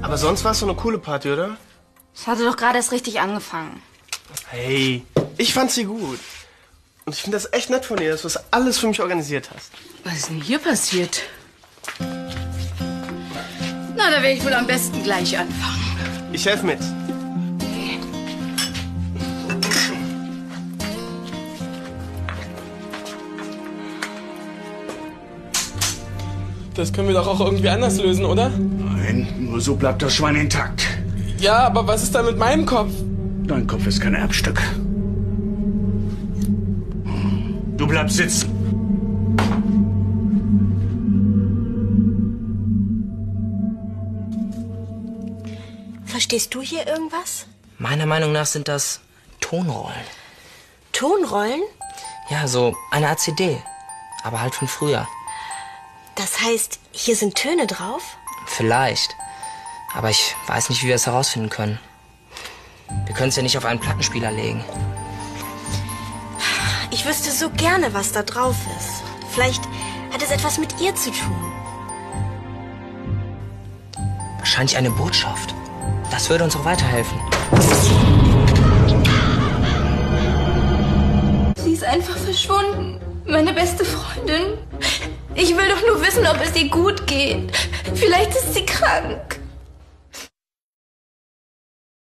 Aber sonst war es so eine coole Party, oder? Es hatte doch gerade erst richtig angefangen. Hey, ich fand sie gut. Und ich finde das echt nett von dir, dass du das alles für mich organisiert hast. Was ist denn hier passiert? Na, da werde ich wohl am besten gleich anfangen. Ich helfe mit. Das können wir doch auch irgendwie anders lösen, oder? Nein, nur so bleibt das Schwein intakt. Ja, aber was ist da mit meinem Kopf? Dein Kopf ist kein Erbstück. Du bleibst sitzen. Verstehst du hier irgendwas? Meiner Meinung nach sind das Tonrollen. Tonrollen? Ja, so eine Art CD. Aber halt von früher. Das heißt, hier sind Töne drauf? Vielleicht. Aber ich weiß nicht, wie wir es herausfinden können. Wir können es ja nicht auf einen Plattenspieler legen. Ich wüsste so gerne, was da drauf ist. Vielleicht hat es etwas mit ihr zu tun. Wahrscheinlich eine Botschaft. Das würde uns auch weiterhelfen. Sie ist einfach verschwunden. Meine beste Freundin. Ich will doch nur wissen, ob es ihr gut geht. Vielleicht ist sie krank.